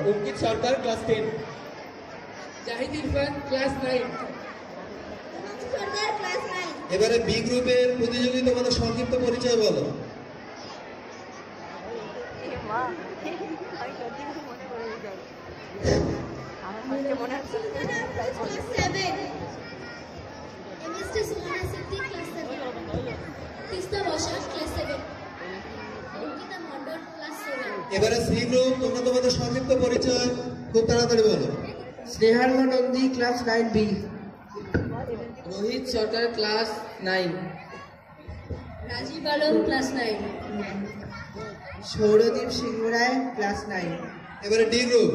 অঙ্কিত Sarkar class 10, Zahid Irfan class 9, Sarkar class 9। এবারে B গ্রুপের প্রতিযোগী তোমাদের সংক্ষিপ্ত পরিচয় বলো। এবারে সি গ্রুপ, তোমরা তোমাদের সংক্ষিপ্ত পরিচয় খুব তাড়াতাড়ি বলো। Snehalma Nandi class 9B, Rohit Sarkar class 9, Rajib Alam class 9, Sourodip Singha Roy class 9। এবারে D group,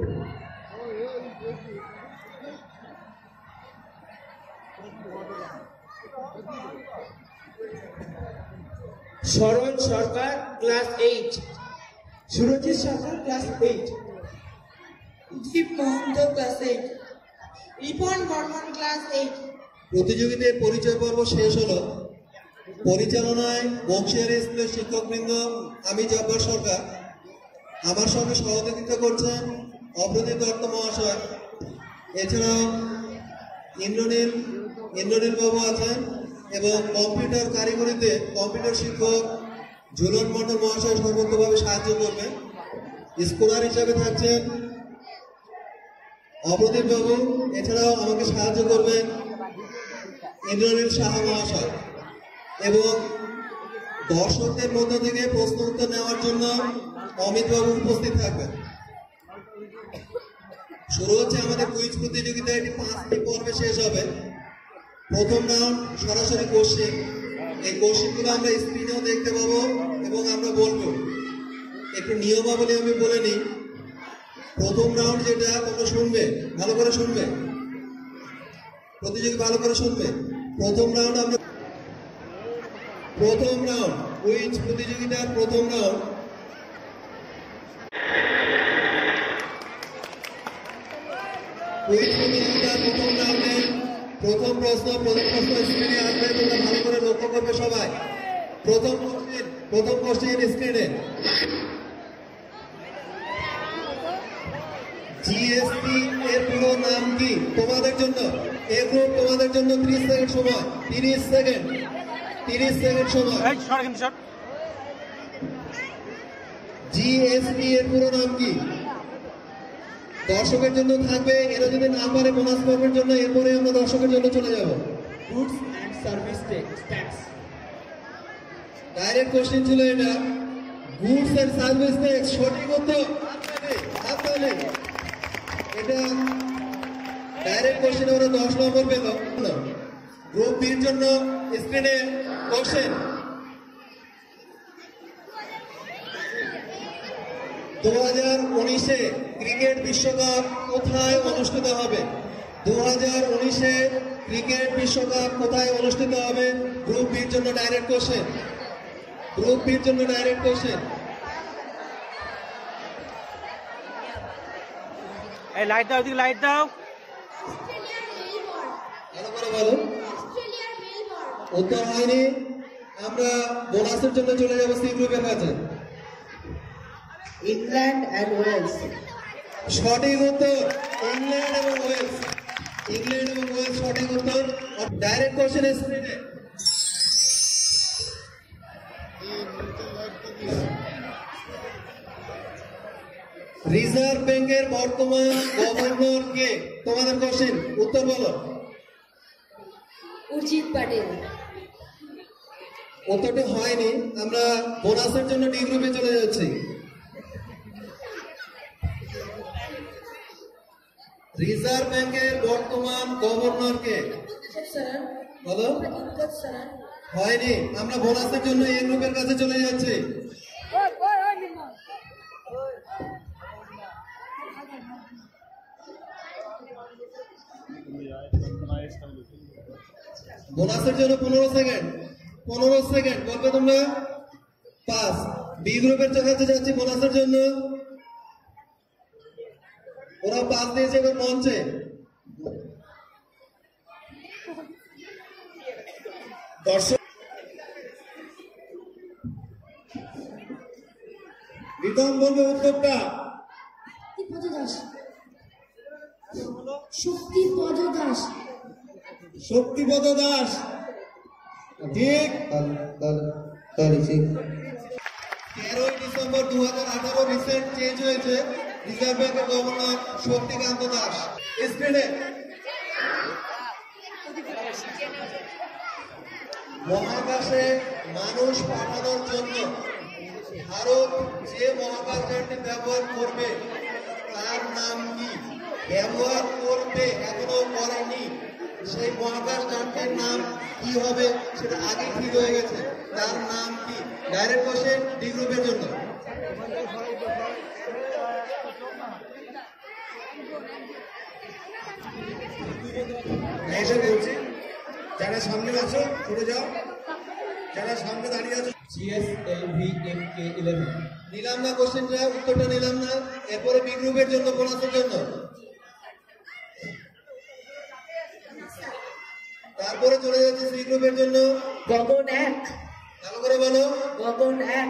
Sharan Sarkar class 8, Surajit Sarkar class 8, Dip Mohanta class 8, Ripon Barman class 8। প্রতিযোগীদের পরিচয় পর্ব শেষ হলো। পরিচালনায় বংশীহারি স্কুলের শিক্ষকবৃন্দ, আমি জব্বার সরকার। আমার সঙ্গে সহযোগিতা করছেন অপ্রদীপ দত্ত মহাশয়, এছাড়াও ইন্দ্রনীল বাবু আছেন, এবং কম্পিউটার কারিগরিতে কম্পিউটার শিক্ষক ঝুলন মন্ডল মহাশয় সর্বোত্তভাবে সাহায্য করবেন। স্কলার হিসাবে থাকছেন অপ্রদীপ বাবু, এছাড়াও আমাকে সাহায্য করবেন ইন্দ্রনীল সাহা মহাশয়, এবং দর্শকদের মধ্য থেকে প্রশ্ন উত্তর নেওয়ার জন্য অমিত বাবু উপস্থিত থাকবেন। শুরু হচ্ছে আমাদের কুইজ প্রতিযোগিতা। এটি 5টি পর্বে শেষ হবে। প্রথম রাউন্ড সরাসরি কোশ্চেন। এই কোশ্চেনগুলো আমরা স্ক্রিনেও দেখতে পাবো এবং আমরা বলবো। একটু নিয়মাবলী আমি বলে নিই। প্রথম রাউন্ড যেটা, তোমরা শুনবে, ভালো করে শুনবে, প্রতিযোগী ভালো করে শুনবে। প্রথম রাউন্ড কুইজ প্রতিযোগিতার প্রথম রাউন্ড। কুইজ প্রতিযোগিতার প্রথম রাউন্ডে প্রথম প্রশ্ন স্ক্রিনে আসবে, তোমরা ভালো করে লক্ষ্য করবে সবাই। প্রথম কোশ্চেন স্ক্রিনে। জিএসটি এর পুরো নাম কি? তোমাদের জন্য এ গ্রুপ, তোমাদের জন্য 30 সেকেন্ড সময়। 30 সেকেন্ড সময়। জিএসটি এর পুরো নাম কি? দর্শকের জন্য থাকবে, এরা যদি না পারে বোনাস পর্বের জন্য, এরপরে আমরা দর্শকের জন্য চলে যাব। Goods and service tax. Direct question ছিল এটা, গুডস এন্ড সার্ভিস ট্যাক্স। সঠিক উত্তর। এটা ডাইরেক্ট কোশ্চেন, ওরা 10 নম্বর পেল। গ্রুপ বির জন্য স্ক্রিনে কোশ্চেন। 2019-এ ক্রিকেট বিশ্বকাপ কোথায় অনুষ্ঠিত হবে? 2019-এ ক্রিকেট বিশ্বকাপ কোথায় অনুষ্ঠিত হবে? গ্রুপ বির জন্য ডাইরেক্ট কোশ্চেন। এই লাইট দাও, এদিকে লাইট দাও। ভালো করে বলো। উত্তর হয়নি। আমরা বোনাসের জন্য চলে যাবো সি গ্রুপের কাছে। England and Wales. সঠিক উত্তর, ইংল্যান্ড এবং ওয়েলস। সঠিক উত্তর। ডাইরেক্ট কোশ্চেন স্ক্রিনে। রিজার্ভ ব্যাংকের বর্তমান গভর্নর কে? তোমাদের কোশ্চেন, উত্তর বলো। উর্জিত পাটেল। উত্তরটি হয়নি। আমরা বোনাসের জন্য ডি গ্রুপে চলে যাচ্ছি। রিজার্ভ ব্যাংকের বর্তমান গভর্নর কে? বলো। হয়নি। আমরা বোনাসের জন্য এ গ্রুপের কাছে চলে যাচ্ছি। বোনাসের জন্য 15 সেকেন্ড বলবে তোমরা। 5। বি গ্রুপের কাছে যাচ্ছি বোনাসের জন্য। ওরা 5 দিয়েছে এবার মঞ্চে। দর্শক রিতম বলবে উত্তরটা। শক্তিপদ দাস। শক্তিপদ দাস। শক্তিপদ দাস ঠিক। 13ই ডিসেম্বর 2018 রিসেন্ট চেঞ্জ হয়েছে রিজার্ভ ব্যাংকের গভর্নর শক্তিকান্ত দাস। স্ক্রিনে মহাকাশে মানুষ পাঠানোর জন্য ভারত যে মহাকাশযানটি ব্যবহার করবে তার নাম কি? ব্যবহার করবে, এখনো করেনি। সেই মহাকাশযানটির নাম কি হবে সেটা আগে ঠিক হয়ে গেছে। তার নাম কি? ডাইরেক্ট কোশ্চেন ডি গ্রুপের জন্য। এসে বলছি, যারা সামনে আছো সরে যাও, যারা সামনে দাঁড়িয়ে আছো। GSLVMK11 নিলাম না কোশ্চেনটা, উত্তরটা নিলাম না। এরপরে বি গ্রুপের জন্য, বোনাসের জন্য। তারপরে চলে যাচ্ছে সি গ্রুপের জন্য। গগন 1। ভালো করে বলো। গগন 1।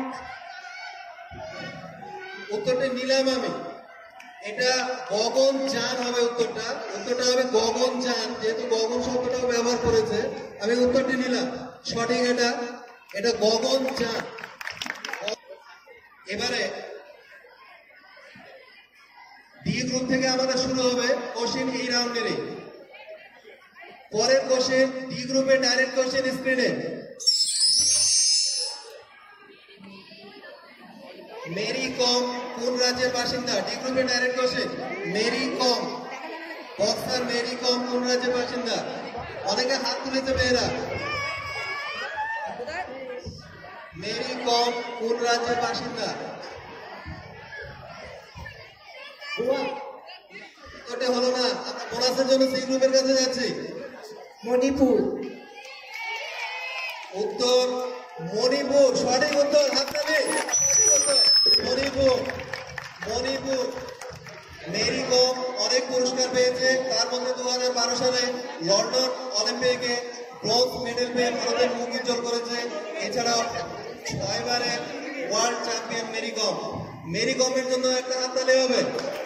উত্তরটা নিলাম আমি। এটা গগন যান হবে উত্তরটা। উত্তরটা হবে গগন যান, যেহেতু গগন শব্দটাও ব্যবহার করেছে। আমি উত্তরটি নিলাম, সঠিক এটা। এটা গগন যান। এবারে ডি গ্রুপ থেকে আমাদের শুরু হবে কোশ্চেন এই রাউন্ডেরই। পরের কোশ্চেন ডি গ্রুপের ডাইরেক্ট কোশ্চেন স্ক্রিনে। মেরি কম কোন রাজ্যের বাসিন্দা? ডি গ্রুপের direct question. Mary Kom, boxer Mary Kom কোন রাজ্যের বাসিন্দা? অনেকে হাত তুলেছে মেয়েরা। মেরি কম কোন রাজ্যের বাসিন্দা? উত্তরটা হলো না। আমরা বোনাসের জন্য সি গ্রুপের কাছে যাচ্ছি। মণিপুর। উত্তর মণিপুর, সঠিক উত্তর। হাত তালি। সঠিক উত্তর মণিপুর। মণিপুর। মেরি কম অনেক পুরস্কার পেয়েছে, তার মধ্যে 2012 সালে লন্ডন অলিম্পিকে ব্রোঞ্জ মেডেল পেয়ে ভারতের মুখ উজ্জ্বল করেছে। এছাড়াও 6 বারের ওয়ার্ল্ড চ্যাম্পিয়ন মেরি কম। মেরি কমের জন্য একটা হাততালি হবে।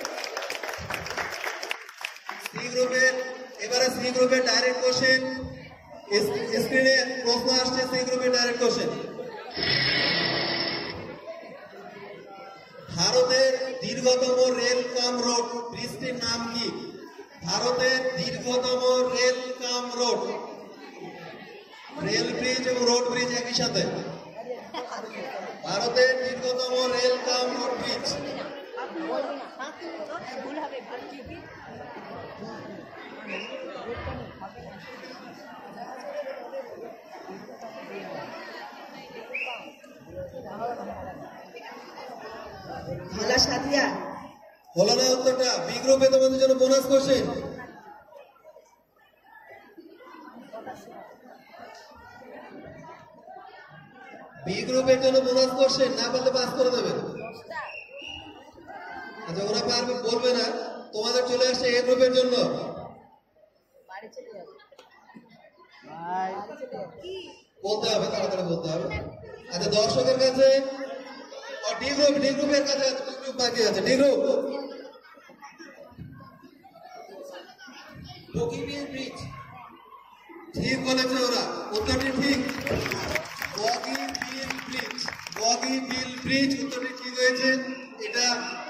সি গ্রুপের, এবারে সি গ্রুপের ডাইরেক্ট কোশ্চেন। স্ক্রিনে প্রশ্ন আসছে সি গ্রুপের ডাইরেক্ট কোশ্চেন। ভারতের দীর্ঘতম রেল কাম রোড ব্রিজটির নাম কি? ভারতের দীর্ঘতম rail cum road. Rail bridge এবং রোড ব্রিজ একই সাথে। ভারতের দীর্ঘতম rail cum road bridge. Mala Sadiya. হলো না উত্তরটা। বি গ্রুপে তোমাদের জন্য বোনাস কোশ্চেন। বি গ্রুপের জন্য বোনাস কোশ্চেন, না পারলে পাস করে দেবে। আচ্ছা, ওরা পারবে বলবে না। তোমাদের চলে আসছে এ গ্রুপের জন্য। বলতে হবে, তাড়াতাড়ি বলতে হবে। আচ্ছা, দর্শকের কাছে ডি গ্রুপ, ডি গ্রুপের কাছে আছে, ডি গ্রুপ বাকি আছে। D group Bogibeel bridge. ঠিক বলেছে ওরা, উত্তরটি ঠিক। বগিবিল ব্রিজ, বগিবিল ব্রিজ উত্তরটি ঠিক হয়েছে। এটা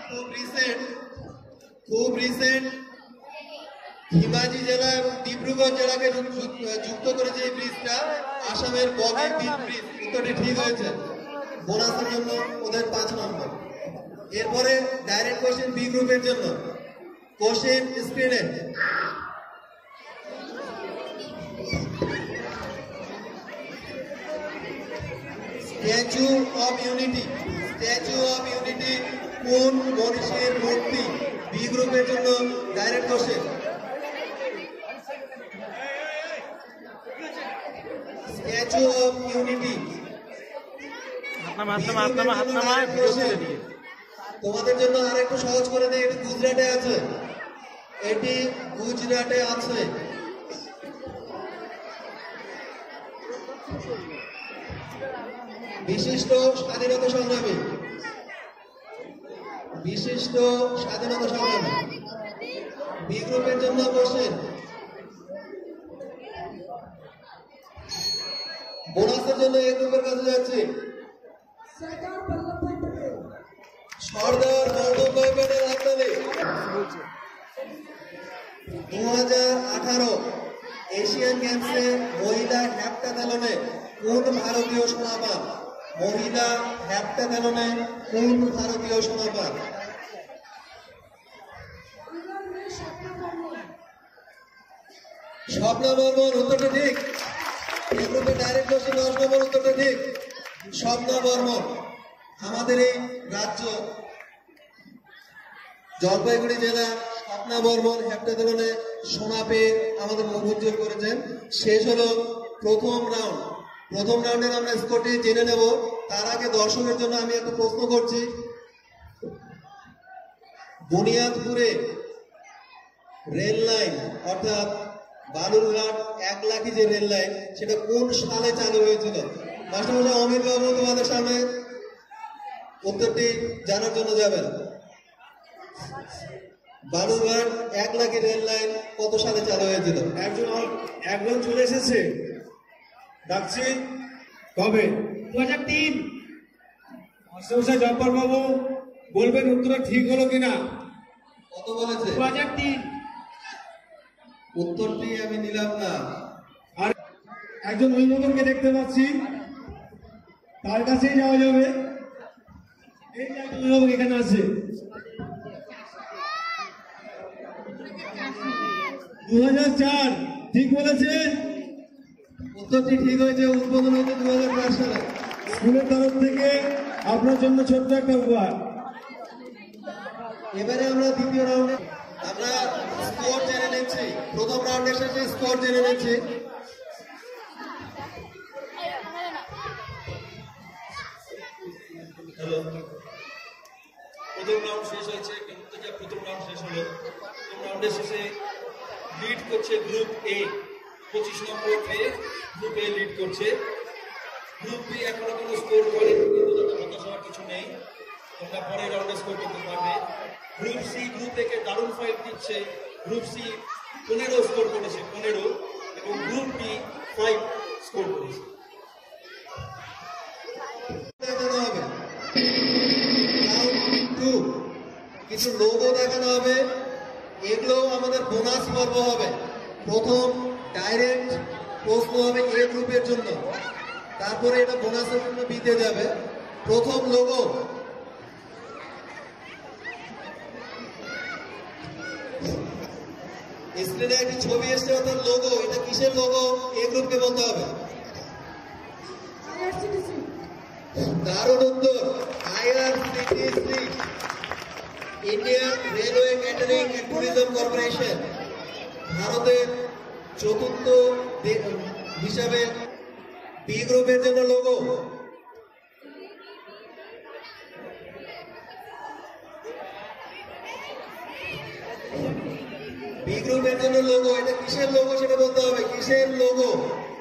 খুব রিসেন্ট ধেমাজি জেলা এবং ডিব্রুগড় জেলাকে যুক্ত করেছে এই ব্রিজটা। আসামের বগিবিল ব্রিজ। উত্তরটি ঠিক হয়েছে। বোনাসের জন্য ওদের 5 নম্বর। এরপরে ডাইরেক্ট কোশ্চেন বি গ্রুপের জন্য। কোশ্চেন স্ক্রিনে। Statue of unity, statue of unity কোন মনীষীর মূর্তি? বি গ্রুপের জন্য direct question. Statue of unity. তোমাদের জন্য আর একটু সহজ করে দেয়। এটি গুজরাটে আছে। এটি গুজরাটে আছে। বিশিষ্ট স্বাধীনতা সংগ্রামী বিশিষ্ট স্বাধীনতা সংগ্রামী। বি গ্রুপের জন্য কোশ্চেন, বোনাসের জন্য এ গ্রুপের কাছে যাচ্ছে। সর্দার বল্লভভাই প্যাটেল হাততালি। 2018 এশিয়ান গেমসে মহিলা হ্যাপ্টাথলনে কোন ভারতীয় সোনা পান? মহিলা হ্যাপ্টাথলনে কোন ভারতীয় সোনা পান? স্বপ্না বর্মন, উত্তরটা ঠিক। এই গ্রুপে ডাইরেক্ট কোশ্চেন 10 নম্বর, উত্তরটা ঠিক। স্বপ্না বর্মন আমাদের এই রাজ্য জলপাইগুড়ি জেলা স্বপ্না বর্মন হ্যাপ্টাথলনে সোনা পেয়ে আমাদের মুখ উজ্জ্বল করেছেন। শেষ হলো প্রথম রাউন্ড। প্রথম রাউন্ডের আমরা স্কোরটি জেনে নেব। তার আগে দর্শকের জন্য আমি একটা প্রশ্ন করছি। বুনিয়াদপুরে রেল লাইন অর্থাৎ বালুরঘাট 1 লাখি যে রেল লাইন, সেটা কোন সালে চালু হয়েছিল? মাস্টারমশাই অমিত বাবু তোমাদের সামনে উত্তরটি জানার জন্য যাবেন। বালুরঘাট 1 লাখি রেল লাইন কত সালে চালু হয়েছিল? একজন চলে এসেছে, ডাকছি। কবে? 2003। মাস্টারমশাই জব্বার বাবু বলবেন উত্তরটা ঠিক হলো কিনা। কত বলেছে? 2003। উত্তরটি আমি নিলাম না। আর একজন অভিভাবককে দেখতে পাচ্ছি, তার কাছেই যাওয়া যাবে। এই যে একজন অভিভাবক এখানে আছে। 2004 ঠিক বলেছে। উত্তরটি ঠিক হয়েছে। উদ্বোধন হয়েছে 2004 সালে। স্কুলের তরফ থেকে আপনার জন্য ছোট্ট একটা উপহার। এবারে আমরা দ্বিতীয় রাউন্ডে আমরা স্কোর জেনে নিচ্ছি। প্রথম রাউন্ডে শেষে স্কোর জেনে নিচ্ছি। হ্যালো, প্রথম রাউন্ড শেষ হয়েছে। প্রথম রাউন্ড শেষ হলো। প্রথম রাউন্ডের শেষে লিড করছে গ্রুপ এ, 25 নম্বর পেয়ে গ্রুপ এ লিড করছে। গ্রুপ বি এখনো কোনো স্কোর করে, কিন্তু তাতে হতাশ হওয়ার কিছু নেই, তোমরা পরের রাউন্ডে স্কোর করতে পারবে। গ্রুপ সি গ্রুপ এ কে দারুণ ফাইট দিচ্ছে। গ্রুপ সি 15 স্কোর করেছে, 15, এবং গ্রুপ বি 5 স্কোর করেছে। দেখানো হবে রাউন্ড 2, কিছু লোগো দেখানো হবে। এগুলো আমাদের বোনাস পর্ব হবে। প্রথম ডাইরেক্ট প্রশ্ন হবে এ গ্রুপের জন্য, তারপরে এটা বোনাসের জন্য বিতে যাবে। প্রথম লোগো, স্ক্রিনে একটি ছবি এসছে, অর্থাৎ লোগো। এটা কিসের লোগো? এ গ্রুপকে বলতে হবে। দারুণ উত্তর, IRCTC, Indian railway catering and tourism corporation, ভারতের চতুর্থ হিসাবে বি গ্রুপের জন্য লোগো। বি গ্রুপের জন্য লোগো, এটা কিসের লোগো সেটা বলতে হবে। কিসের লোগো?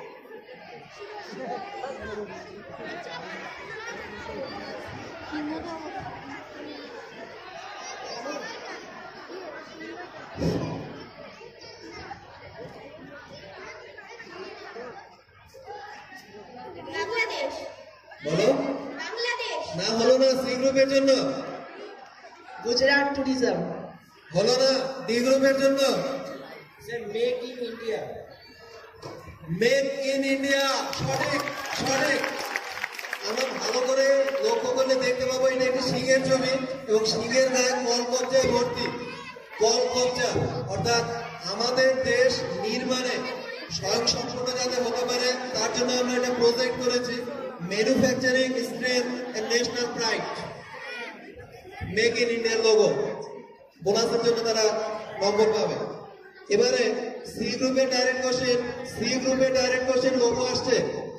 বলো। না হলো না। সি গ্রুপের জন্য গুজরাট ট্যুরিজম। হলো না। ডি গ্রুপের জন্য make in India. Make in India, সঠিক সঠিক। আমরা ভালো করে লক্ষ্য করলে দেখতে পাবো এটা একটি সিংহের ছবি, এবং সিংহের গায়ে কল কবজায় ভর্তি। কল কবজা অর্থাৎ আমাদের দেশ নির্মাণে স্বয়ংসম্পূর্ণ যাতে হতে পারে, তার জন্য আমরা এটা প্রজেক্ট করেছি। Manufacturing strength and national pride, make in ইন্ডিয়ার লোগো। বোনাসের জন্য তারা নম্বর পাবে। এবারে সি গ্রুপের ডাইরেক্ট কোশ্চেন। সি গ্রুপের ডাইরেক্ট কোশ্চেন লোগো আসছে।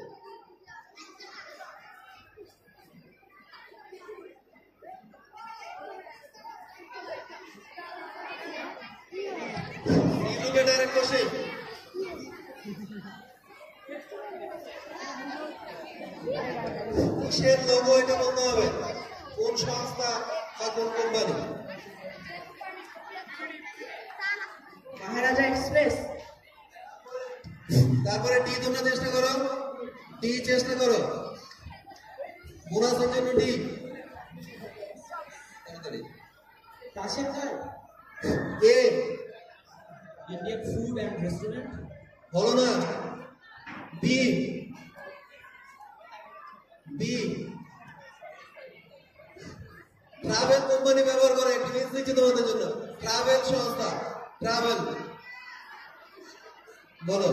সি গ্রুপের ডাইরেক্ট কোশ্চেন, কিসের লোগো এটা বলতে হবে। কোন সংস্থা বা কোন কোম্পানি? Maharaja Express. তারপরে ডি তোমরা চেষ্টা করো, ডি চেষ্টা করো, বোনাসের জন্য ডি। Tashakar. এ Indian Food and Restaurant. হলো না। বি, বি ট্রাভেল কোম্পানি ব্যবহার করে, একটু লিস্ট দিচ্ছি তোমাদের জন্য। ট্রাভেল সংস্থা, ট্রাভেল বলো।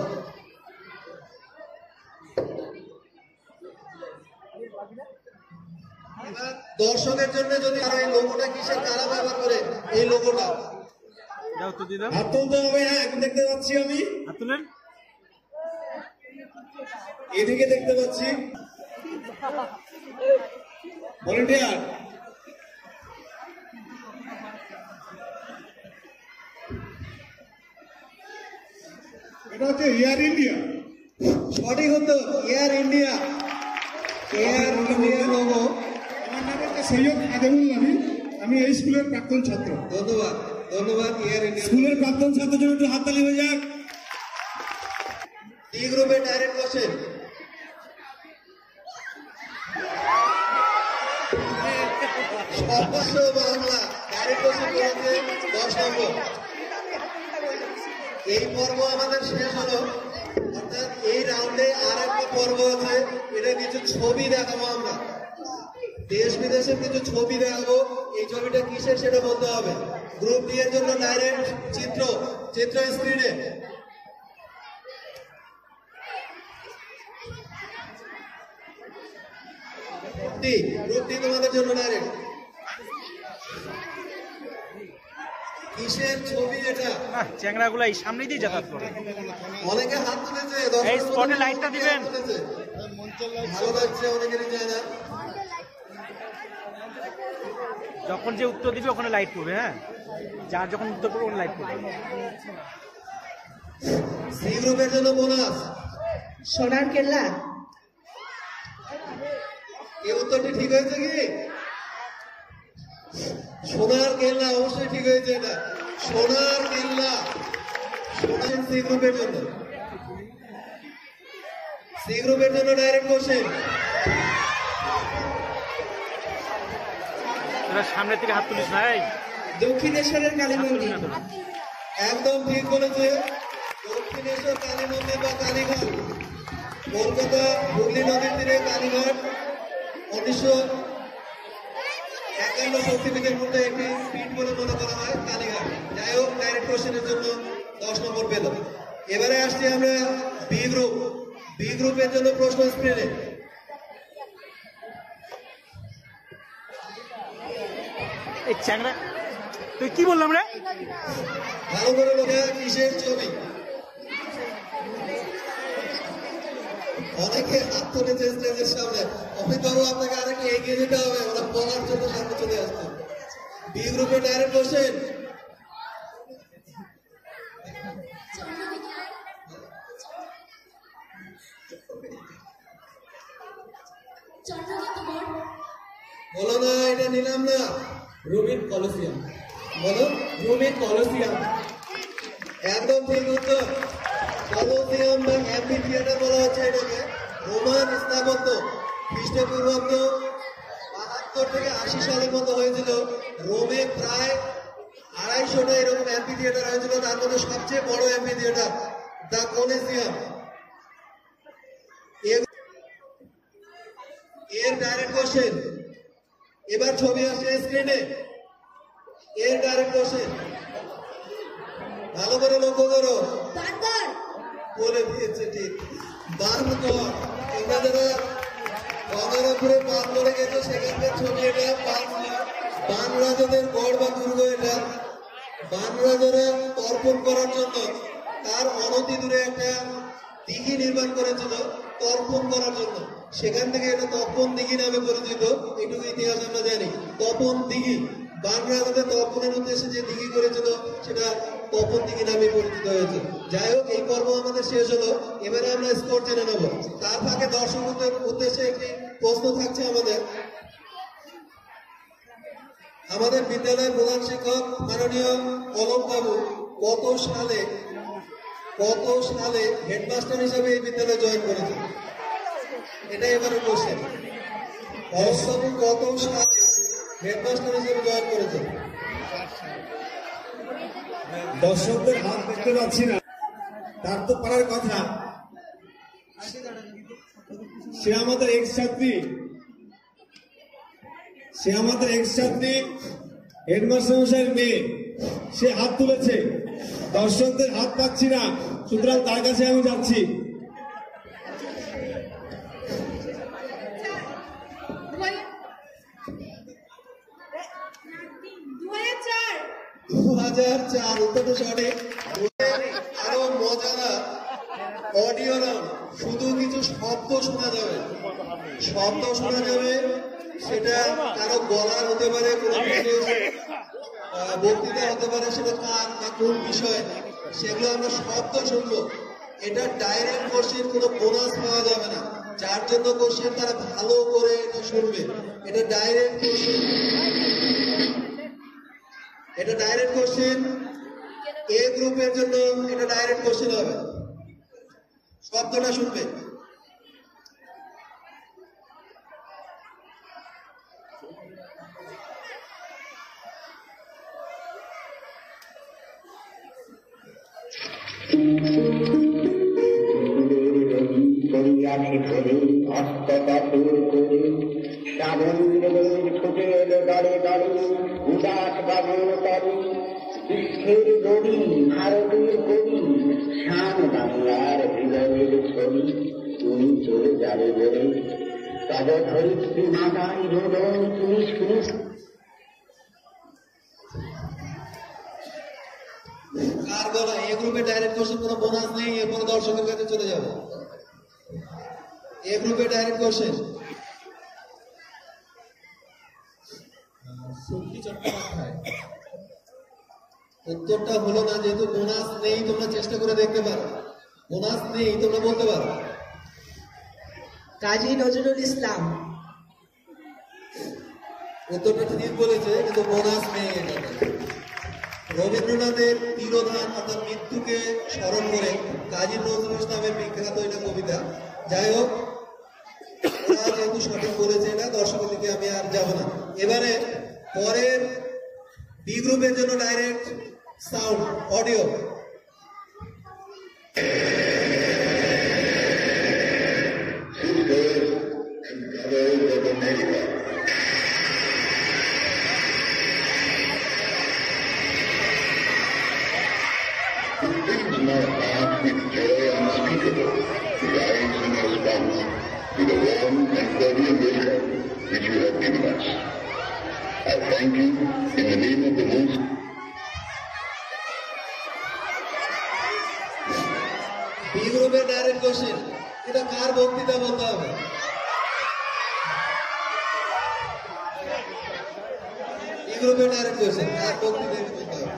এবার দর্শকের জন্য যদি আরো এই লোগোটা কিসের কারা ব্যবহার করে, এই লোগোটা যাও তো দিদা, হাত তুলতে হবে। হ্যাঁ, এখন দেখতে পাচ্ছি আমি, হাত তুলেন। এদিকে দেখতে পাচ্ছি ভলেন্টিয়ার। এটা হচ্ছে এয়ার ইন্ডিয়া। সঠিক হতো Air India, Air India logo. আমার নাম হচ্ছে সৈয়দ আদেমুল নবী, আমি এই স্কুলের প্রাক্তন ছাত্র। ধন্যবাদ, ধন্যবাদ। এয়ার ইন্ডিয়া স্কুলের প্রাক্তন ছাত্রের জন্য একটু হাততালি হয়ে যাক। ডি গ্রুপের ডাইরেক্ট কোশ্চেন। সর্বস্ব বাংলা ডাইরেক্ট কোশ্চেন করেছে 10 নম্বর। এই পর্ব আমাদের শেষ হলো, অর্থাৎ এই রাউন্ডে আর একটা পর্ব আছে। এটা কিছু ছবি দেখাবো আমরা, দেশ বিদেশের কিছু ছবি দেখাবো। এই ছবিটা কিসের সেটা বলতে হবে। গ্রুপ ডি এর জন্য ডাইরেক্ট চিত্র, চিত্র স্ক্রিনে। গ্রুপ ডি তোমাদের জন্য ডাইরেক্ট। কিসের ছবি এটা? চ্যাংরা গুলা এই সামনে দিয়ে যাতায়াত করে। অনেকে হাত তুলেছে, এই স্পটে লাইটটা দিবেন। ভালো লাগছে অনেকেরই জায়গা। যখন যে উত্তর দিবে ওখানে লাইট পড়বে। হ্যাঁ, যার যখন উত্তর পড়বে ওখানে লাইট পড়বে। সি গ্রুপের জন্য বোনাস। সোনার কেল্লা। এই উত্তরটি ঠিক হয়েছে কি? সোনার কেল্লা অবশ্যই ঠিক হয়েছে। এটা সোনার কেল্লা। সোনার সি গ্রুপের জন্য, সি গ্রুপের জন্য ডাইরেক্ট কোশ্চেন। সামনে থেকে হাত তুলিস নাই। দক্ষিণেশ্বরের কালী মন্দির। একদম ঠিক বলেছে। দক্ষিণেশ্বর কালী মন্দির বা কালীঘাট, কলকাতা হুগলি নদীর তীরে কালীঘাট। 1951 শক্তিপীঠের মধ্যে একটি পীঠ বলে মনে করা হয় কালীঘাট। যাই হোক, ডাইরেক্ট কোশ্চেনের জন্য 10 নম্বর পেল। এবারে আসছি আমরা বি গ্রুপ। বি গ্রুপের জন্য প্রশ্ন স্ক্রিনে। এই চ্যাংরা, তুই কি বললাম রে? ভালো করে লোকে কিসের ছবি? অনেকে হাত তুলেছে স্টেজের সামনে। অমিতবাবু, আপনাকে আরেকটু এগিয়ে যেতে হবে, ওরা বলার জন্য সামনে চলে আসছে। বি গ্রুপে ডাইরেক্ট কোশ্চেন। বলো না, এটা নিলাম না। Roman Colosseum. বলো, রোমিন কলোসিয়াম। একদম ঠিক উত্তর। কলোসিয়াম বা অ্যাম্পি থিয়েটার বলা হচ্ছে এটাকে। রোমান স্থাপত্য, খ্রিস্টপূর্বাব্দ 72 থেকে 80 সালের মতো হয়েছিল। রোমে প্রায় 250টা এরকম অ্যাম্পি থিয়েটার হয়েছিল। তার মধ্যে সবচেয়ে বড় অ্যাম্পি থিয়েটার দ্য কলোসিয়াম। এর ডাইরেক্ট কোশ্চেন। এবার ছবি আসছে স্ক্রিনে। এর ডাইরেক্ট কোশ্চেন ভালো করে লক্ষ্য করো। বলে দিয়েছে ঠিক, বানগড়। তোমরা যারা গঙ্গারামপুরে বান করে গেছো সেখানকার ছবি এটা। বান রাজাদের গড় বা দুর্গ এটা। বান রাজারা তর্পণ করার জন্য তার অনতি দূরে একটা দিঘি নির্মাণ করেছিল তর্পণ করার জন্য। সেখান থেকে এটা তপন দিঘি নামে পরিচিত। এইটুকু ইতিহাস আমরা জানি। তপন দিঘি, বান রাজাদের তর্পণের উদ্দেশ্যে যে দিঘি করেছিল সেটা তপন দিঘি নামে পরিচিত হয়েছে। যাই হোক, এই পর্ব আমাদের শেষ হলো। এবারে আমরা স্কোর জেনে নেব। তার ফাঁকে দর্শকদের উদ্দেশ্যে একটি প্রশ্ন থাকছে আমাদের। আমাদের বিদ্যালয়ের প্রধান শিক্ষক মাননীয় কলম বাবু কত সালে হেডমাস্টার হিসেবে এই বিদ্যালয়ে জয়েন করেছেন? এটা এবারে কোশ্চেন। কলম বাবু কত সালে হেডমাস্টার হিসেবে জয়েন করেছেন? দর্শকদের হাত দেখতে পাচ্ছি না, তার তো পারার কথা। সে আমাদের এক্স ছাত্রী হেডমাস্টার মশাইয়ের মেয়ে, সে হাত তুলেছে। দর্শকদের হাত পাচ্ছি না, সুতরাং তার কাছে আমি যাচ্ছি। উত্তরটা সঠিক। আরো মজাদার অডিও রাউন্ড, শুধু কিছু শব্দ শোনা যাবে, সেটা কারো গলার হতে পারে, কোনো বক্তৃতা হতে পারে, সেটা কার বা কোন বিষয়, সেগুলো আমরা শব্দ শুনবো। এটা ডাইরেক্ট কোশ্চেন, কোনো বোনাস পাওয়া যাবে না। যার জন্য কোশ্চেন তারা ভালো করে এটা শুনবে। এটা ডাইরেক্ট কোশ্চেন, এ গ্রুপের জন্য এটা ডাইরেক্ট কোশ্চেন হবে। শব্দটা শুনবে। বিশ্বের গড়ি ভারতের কবি, শান বাংলার হৃদয়ের ছবি, তুমি চলে যাবে বলে তব ধরিত্রী মাতাই রোদন তুমি শুনে। কার গলা? এ গ্রুপে ডাইরেক্ট কোশ্চেন, কোনো বোনাস নেই। এরপরে দর্শকের কাছে চলে যাবো। এ গ্রুপে ডাইরেক্ট কোশ্চেন। উত্তরটা হলো না, যেহেতু বোনাস নেই। তোমরা চেষ্টা করে দেখতে পারো, বোনাস নেই, তোমরা বলতে পারো। কাজী নজরুল ইসলাম। উত্তরটা ঠিক বলেছে, কিন্তু বোনাস নেই। রবীন্দ্রনাথের তিরোধান অর্থাৎ মৃত্যুকে স্মরণ করে কাজী নজরুল ইসলামের বিখ্যাত এটা কবিতা। যাই হোক, ওরা যেহেতু সঠিক বলেছে, এটা দর্শকের দিকে আমি আর যাব না। এবারে পরের বি গ্রুপের জন্য direct sound audio. With joy unspeakable, rise in response to the warm and cordial welcome which you have given us. I thank you in the name of the Most. B গ্রুপের direct question, এটা কার বক্তৃতা বলতে হবে? B গ্রুপের direct question, কার বক্তৃতা বলতে হবে?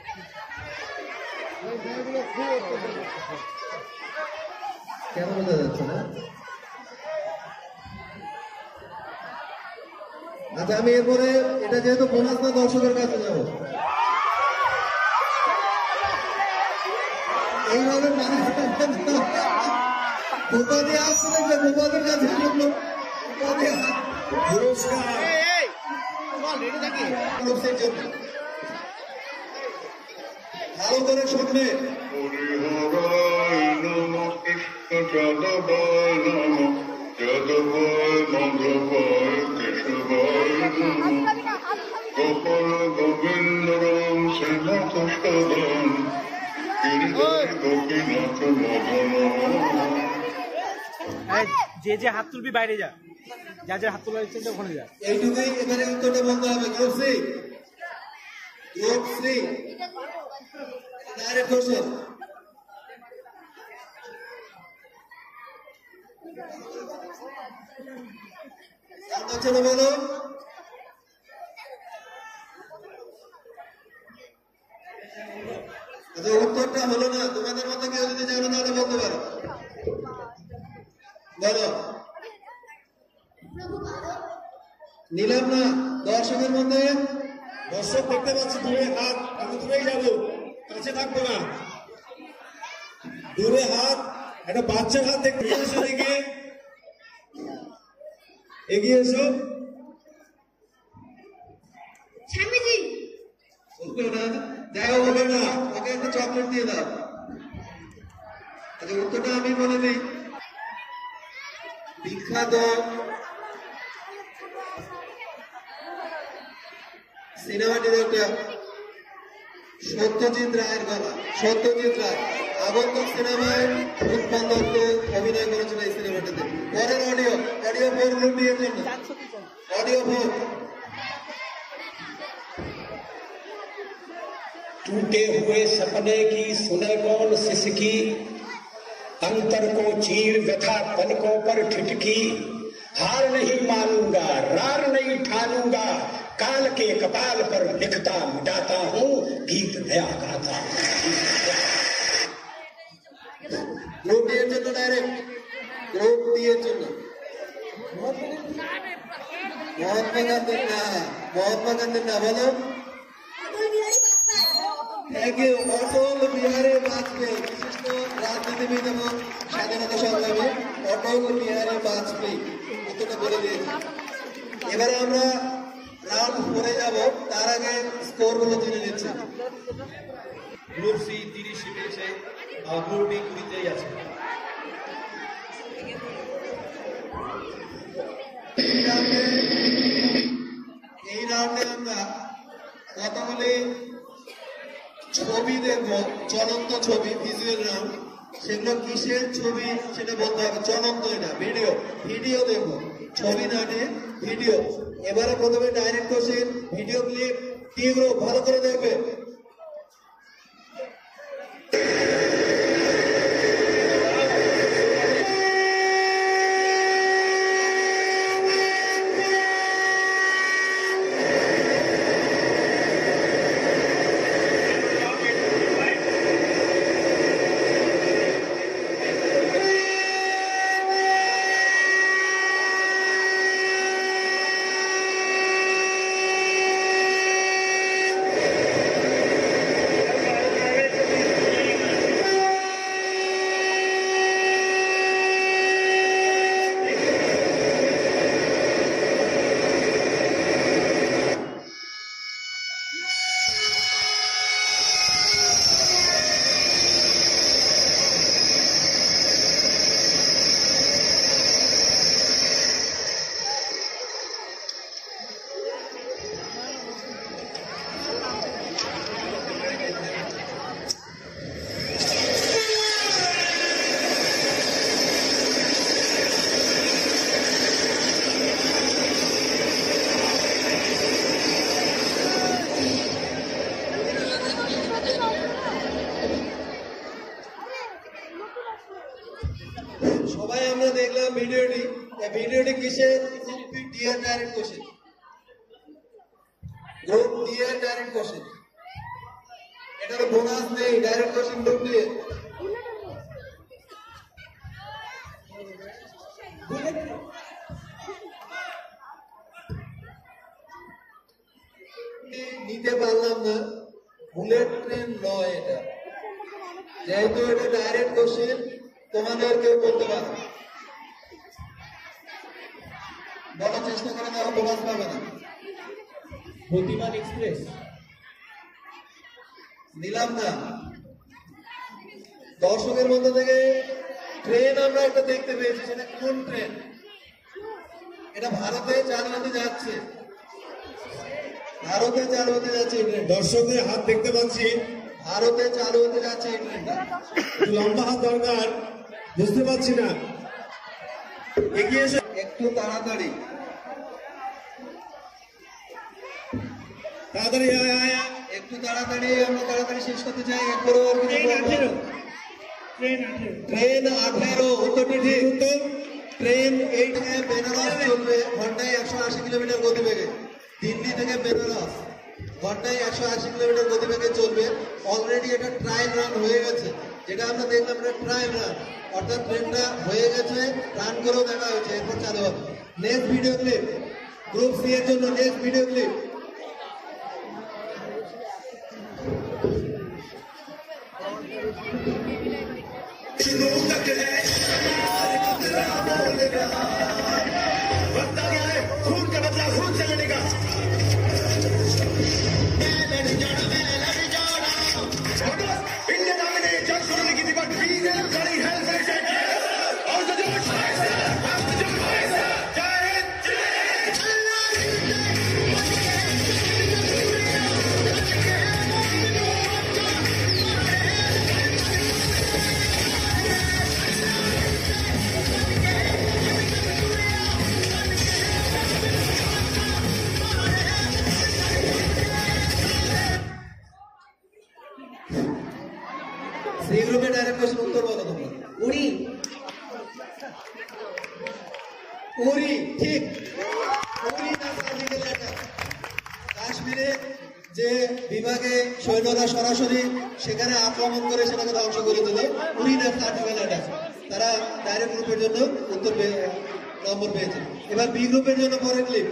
কেন বোঝা যাচ্ছে না? আচ্ছা, আমি এরপরে এটা যেহেতু বোনাস না, দর্শকের কাছে যাব। এইভাবে উপাধি আসলে যে উপাধির কাছে পুরস্কার ভালো করে শুনবে। গোপাল গোবিন্দ রাম শ্রীনাথ সদন গোপীনাথ মদন। যে যে হাত তুলবি বাইরে যা, যা যা হাত তোলা ইচ্ছে ওখানে যা। এইটুকুই এবারে উত্তরটা বলতে হবে। Group C direct question. চলো বলো। আচ্ছা, উত্তরটা হলো না। তোমাদের মধ্যে কেউ যদি জানো তাহলে বলতে পারো। বলো। নিলাম না। দর্শকের মধ্যে দর্শক দেখতে পাচ্ছি দূরে হাত, আমি দূরেই যাবো, কাছে থাকবো না। দূরে হাত, একটা বাচ্চার হাত দেখতে এসো, এদিকে এগিয়ে এসো। স্বামীজি বললো না, জায়গা বলবে না, ওকে একটা চকলেট দিয়ে দাও। আচ্ছা, উত্তরটা আমি বলে দিই। বিখ্যাত সিনেমা ডিরেক্টর সত্যজিৎ রায়ের গলা। সত্যজিৎ রায় আগন্তুক সিনেমায় উৎপল দত্ত অভিনয় করেছিল এই সিনেমাটিতে। পরের অডিও 4 গ্রুপ এর জন্য। অডিও 4। टूटे हुए सपने की सुने कौन सिसकी, अंतर को चीर व्यथा पलकों पर ठिठकी, हार नहीं मानूंगा रार नहीं ठानूंगा, काल के कपाल पर लिखता मिटाता हूँ गीत नया गाता। গ্রুপ ডি এর জন্য ডাইরেক্ট। গ্রুপ ডি এর জন্য মহাত্মা গান্ধীর না, মহাত্মা গান্ধীর না, বলো। Thank you. অটল বিহারী বাজপেয়ী, বিশিষ্ট রাজনীতিবিদ এবং স্বাধীনতা সংগ্রামী অটল বিহারী বাজপেয়ী। উত্তরটা বলে দিয়েছি। এবারে আমরা রাউন্ড 4 যাব, তার আগে স্কোর গুলো জেনে নিচ্ছি। গ্রুপ সি 30 পেয়েছে, আর গ্রুপ ডি 20তেই আছে। এই রাউন্ডে আমরা কতগুলি ছবি দেখবো, চলন্ত ছবি, ভিজুয়াল রাউন্ড। সেগুলো কিসের ছবি সেটা বলতে হবে। চলন্ত এটা ভিডিও, ভিডিও দেখবো, ছবি না নিয়ে ভিডিও। এবারে প্রথমে direct question, video clip. D group ভালো করে দেখবে। সবাই আমরা দেখলাম ভিডিওটি। ভিডিওটি কিসের? গ্রুপ ডি এর ডাইরেক্ট কোশ্চেন। গ্রুপ ডি এর ডাইরেক্ট কোশ্চেন। এটার বোনাস নেই, ডাইরেক্ট কোশ্চেন গ্রুপ ডি এর। নিতে পারলাম না, বুলেট ট্রেন নয় এটা। যেহেতু এটা ডাইরেক্ট কোশ্চেন, তোমাদের কেউ বলতে পারো, বলার চেষ্টা করে না, বোনাস পাবে না। গতিমান এক্সপ্রেস নিলাম না। দর্শকের মধ্যে থেকে ট্রেন আমরা একটা দেখতে পেয়েছি, সেটা কোন ট্রেন? এটা ভারতে চালু হতে যাচ্ছে, ভারতে চালু হতে যাচ্ছে এই ট্রেন। দর্শকদের হাত দেখতে পাচ্ছি, ভারতে চালু হতে যাচ্ছে এই ট্রেনটা। একটু লম্বা হাত দরকার, বুঝতে পারছি না। এগিয়ে এসে একটু তাড়াতাড়ি তাড়াতাড়ি আয় আয় আয়। একটু তাড়াতাড়ি, আমরা তাড়াতাড়ি শেষ করতে চাই। এরপরে আর কিছু বলবো না। ট্রেন 18, উত্তরটি ঠিক। উত্তর ট্রেন 8 থেকে বেনারস চলবে ঘন্টায় 180 কিলোমিটার গতিবেগে। দিল্লি থেকে বেনারস ঘন্টায় 180 কিলোমিটার গতিবেগে চলবে। অলরেডি এটা ট্রায়াল রান হয়ে গেছে, যেটা আমরা দেখলাম এটা ট্রায়াল রান, অর্থাৎ ট্রেনটা হয়ে গেছে, রান করেও দেখা হয়েছে, এরপর চালু হবে। Next video clip, group C এর জন্য নেক্সট ভিডিও ক্লিপ। खून का बदला खून से लेने का इंडियन आर्मी ने जंग शुरू नहीं की थी बट वी ने करी हेल्प और जो সি গ্রুপে ডাইরেক্ট কোশ্চেন উত্তর বলো তোমরা। উড়ি উরি ঠিক। উরি না সার্জিক্যাল অ্যাটাক। কাশ্মীরে যে বিভাগে সৈন্যরা সরাসরি সেখানে আক্রমণ করে সেটাকে ধ্বংস করে দিল, উরি না সার্জিক্যাল অ্যাটাক। তারা ডাইরেক্ট গ্রুপের জন্য উত্তর নম্বর পেয়েছে। এবার বি গ্রুপের জন্য পরের ক্লিপ।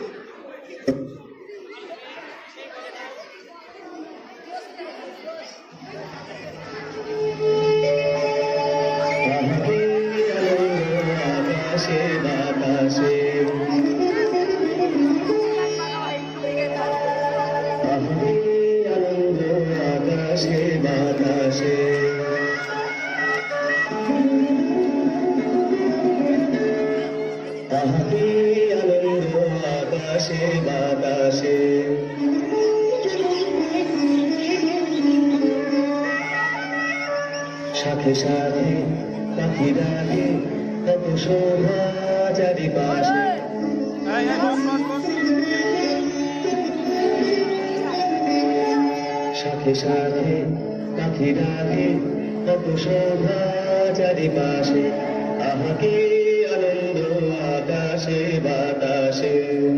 সাথে সাথে পাখি ডাকে কত শোভা চারিপাশে সাথে সাথে পাখি ডাকে কত শোভা চারিপাশে আহা কি আনন্দ আকাশে বাতাসে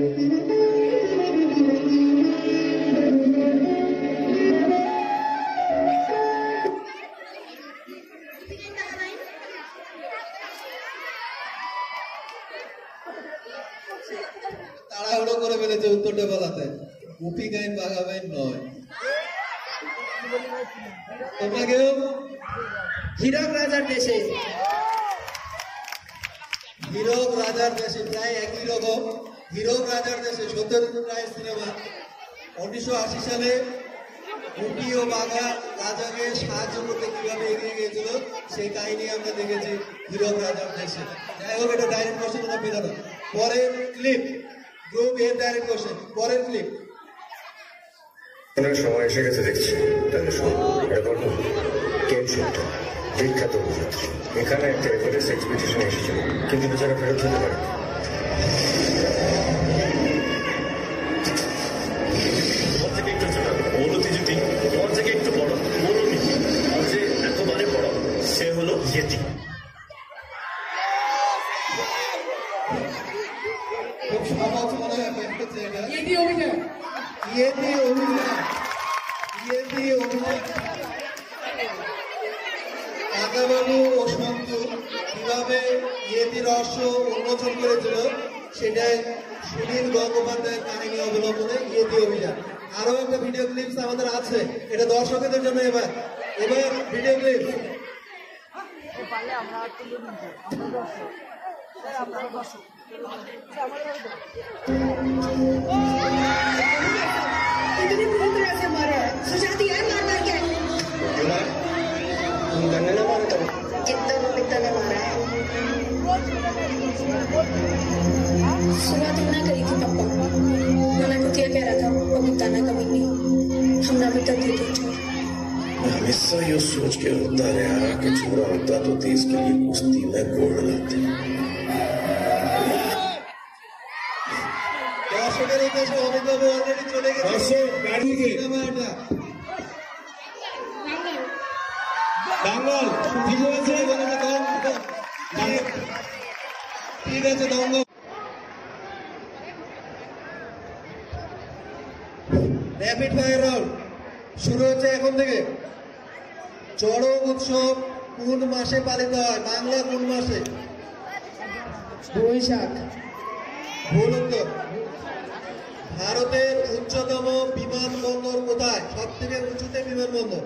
তাড়াহুড়ো করে ফেলেছে উত্তরটা বলাতে। গুপি গাইন বাঘা গাইন নয়। তোমরা কেউ হীরক রাজার দেশে হীরক রাজার দেশে প্রায় একই রকম। হীরক রাজার দেশে সত্যজিৎ রায়ের সিনেমা 1980 সালে গুপি ও বাঘা রাজাকে সাহায্য করতে কিভাবে এগিয়ে গিয়েছিল সেই কাহিনী আমরা দেখেছি হীরক রাজার দেশে। যাই হোক, এটা ডাইরেক্ট কোশ্চেন ওরা পেল না। পরের ক্লিপ, গ্রুপ এর ডাইরেক্ট কোশ্চেন। পরের ক্লিপ। অনেক সময় এসে গেছে দেখছি। তাহলে এরকম কেমশিপটা বিখ্যাত অভিযাত্রী এখানে একটা এভারেস্ট এক্সপিডিশন এসেছিল, কিন্তু বেচারা ফেরত যেতে পারে। ওর থেকে একটু ছোট, ওরতি যদি ওর থেকে একটু বড়, ওরতি যে একেবারে বড়, সে হলো ইয়েতি। খুব সহজ মনে হচ্ছে এটা। ইয়েতি অভিযান ইয়েতি অভিযান। ইয়েতি অভিযান। কাকাবাবু ও সন্তু কিভাবে ইয়েতি রহস্য উন্মোচন করেছিল সেটাই সুনীল গঙ্গোপাধ্যায়ের কাহিনী অবলম্বনে ইয়েতি অভিযান। আরো একটা ভিডিও ক্লিপস আমাদের আছে, এটা দর্শকদের জন্য। এবার ভিডিও ক্লিপস। इतनी बुरी तरह से मारा है, सुजाती यार मारना क्या है? कितना मारा है? सुबह तुमने कही थी पापा, मैंने कुतिया कह रहा था वो बिताना कभी नहीं, हम ना बिता दे दो। हमेशा ये सोच के होता रहा कि छोरा होता तो देश के लिए कुश्ती में गोल्ड लाते। দর্শকের উদ্দেশ্যে অমিতবাবু অলরেডি চলে গেছে। সিনেমাটা বাঙ্গাল ঠিক হয়েছে। ঠিক আছে, দঙ্গ। র্যাপিড ফায়ার রাউন্ড শুরু হচ্ছে এখন থেকে। চড়ক উৎসব কোন মাসে পালিত হয়? বাংলা কোন মাসে? বৈশাখ ভুল উত্তর। ভারতের উচ্চতম বিমানবন্দর কোথায়? সব থেকে উঁচুতে বিমানবন্দর বন্দর?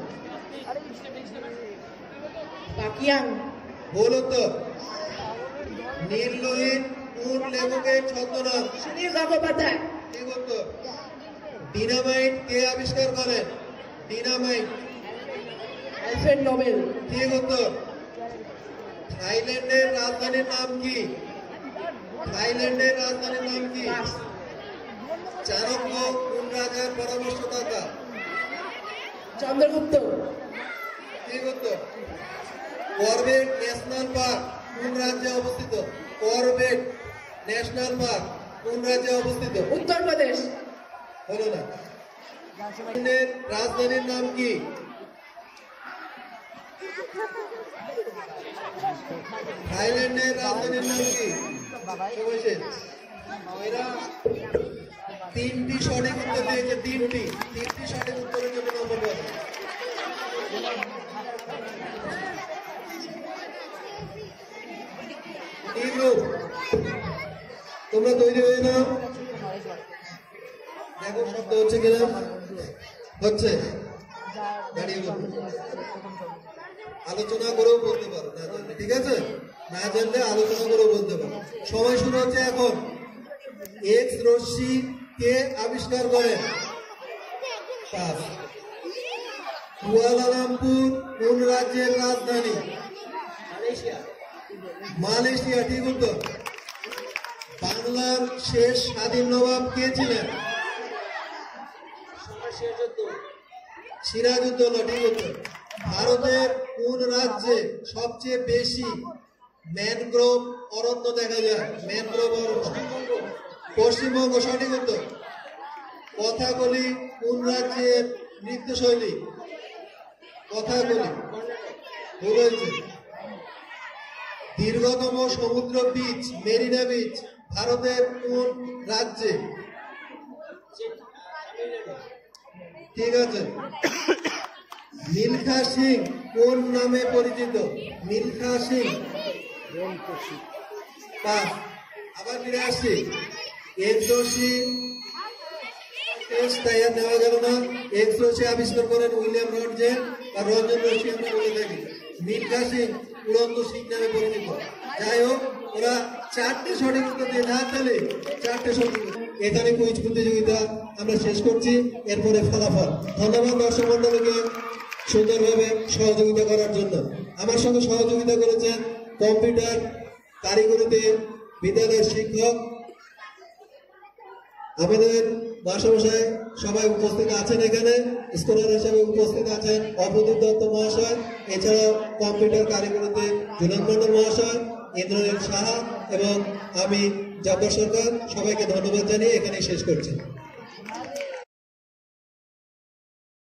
পাকিয়ান। ভুল উত্তর। নীললোহিত কোন লেখকের ছদ্মনাম? সুনীল গঙ্গোপাধ্যায়। ঠিক উত্তর। ডিনামাইট কে আবিষ্কার করেন? ডিনামাইট। Alfred Nobel. ঠিক উত্তর। থাইল্যান্ডের রাজধানীর নাম কি? থাইল্যান্ডের রাজধানীর নাম কি? চাণক্য কোন রাজার পরামর্শদাতা? চন্দ্রগুপ্ত। ঠিক উত্তর। করবেট ন্যাশনাল পার্ক কোন রাজ্যে অবস্থিত? করবেট ন্যাশনাল পার্ক কোন রাজ্যে অবস্থিত? উত্তরপ্রদেশ। হলো না। থাইল্যান্ডের রাজধানীর নাম কি? থাইল্যান্ডের রাজধানীর নাম কি? সময় শেষ। এরা তিনটি সঠিক উত্তর দিয়েছে। তিনটি সঠিক উত্তরের জন্য নম্বর পাবে। তোমরা তৈরি হয়ে নাও। দেখো শব্দ হচ্ছে কিনা। হচ্ছে। দাঁড়িয়ে বলো। আলোচনা করেও বলতে পারো না জানলে, ঠিক আছে? না জানলে আলোচনা করেও বলতে পারো। সময় শুরু হচ্ছে এখন। এক্স রশ্মি কে আবিষ্কার করেন? পাস। কুয়ালালামপুর কোন রাজ্যের রাজধানী? মালয়েশিয়া। ঠিক উত্তর। বাংলার শেষ স্বাধীন নবাব কে ছিলেন? সিরাজউদ্দৌলা। ঠিক উত্তর। ভারতের কোন রাজ্যে সবচেয়ে বেশি ম্যানগ্রোভ অরণ্য দেখা যায়? ম্যানগ্রোভ অরণ্য। পশ্চিমবঙ্গ। সঠিক উত্তর। কথাকলি কোন রাজ্যের নৃত্যশৈলী? কথাকলি। ভুল হয়েছে। দীর্ঘতম সমুদ্র বিচ মেরিনা বিচ ভারতের কোন রাজ্যে? ঠিক আছে। মিলখা সিং কোন নামে পরিচিত? মিলখা সিং। পাস। আবার ফিরে আসছি। এক্সরশি নেওয়া গেল না। এক্সরশি আবিষ্কার করেন উইলিয়াম রডজে বা রঞ্জন রশি আমরা বলে থাকি। মিলখা সিং উড়ন্ত সিং নামে পরিচিত। যাই হোক, ওরা চারটে সঠিক উত্তর দিয়ে না চলে চারটে সঠিক। এখানে কুইজ প্রতিযোগিতা আমরা শেষ করছি। এরপরে ফলাফল। ধন্যবাদ দর্শক মন্ডলীকে সুন্দরভাবে সহযোগিতা করার জন্য। আমার সঙ্গে সহযোগিতা করেছেন কম্পিউটার কারিগরিতে বিদ্যালয়ের শিক্ষক, আমাদের মাস্টারমশাই সবাই উপস্থিত আছেন। এখানে স্কলার হিসেবে উপস্থিত আছেন অপদীপ দত্ত মহাশয়। এছাড়াও কম্পিউটার কারিগরিতে জুনান মন্ডল মহাশয়, ইন্দ্রনীল সাহা এবং আমি জব্বার সরকার। সবাইকে ধন্যবাদ জানিয়ে এখানেই শেষ করছি।